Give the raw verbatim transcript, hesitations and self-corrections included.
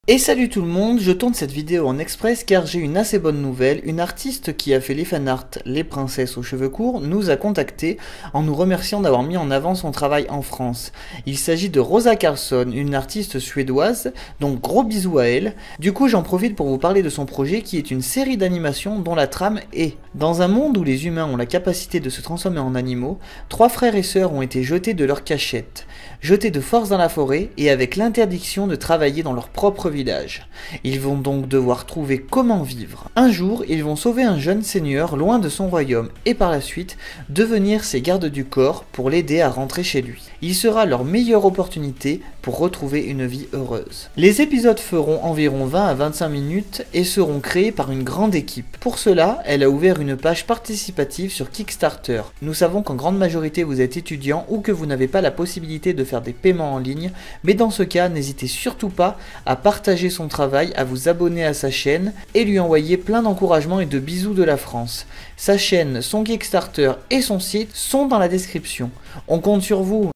Et salut tout le monde, je tourne cette vidéo en express car j'ai une assez bonne nouvelle. Une artiste qui a fait les fanarts Les Princesses aux cheveux courts nous a contacté en nous remerciant d'avoir mis en avant son travail en France. Il s'agit de Rosa Carlsson, une artiste suédoise, donc gros bisous à elle. Du coup j'en profite pour vous parler de son projet qui est une série d'animations dont la trame est: dans un monde où les humains ont la capacité de se transformer en animaux, trois frères et sœurs ont été jetés de leur cachette, jetés de force dans la forêt et avec l'interdiction de travailler dans leur propre vie. Village. Ils vont donc devoir trouver comment vivre. Un jour, ils vont sauver un jeune seigneur loin de son royaume et par la suite devenir ses gardes du corps pour l'aider à rentrer chez lui. Il sera leur meilleure opportunité pour retrouver une vie heureuse. Les épisodes feront environ vingt à vingt-cinq minutes et seront créés par une grande équipe. Pour cela, elle a ouvert une page participative sur Kickstarter. Nous savons qu'en grande majorité vous êtes étudiant ou que vous n'avez pas la possibilité de faire des paiements en ligne, mais dans ce cas, n'hésitez surtout pas à partager son travail, à vous abonner à sa chaîne et lui envoyer plein d'encouragements et de bisous de la France. Sa chaîne, son Kickstarter et son site sont dans la description. On compte sur vous.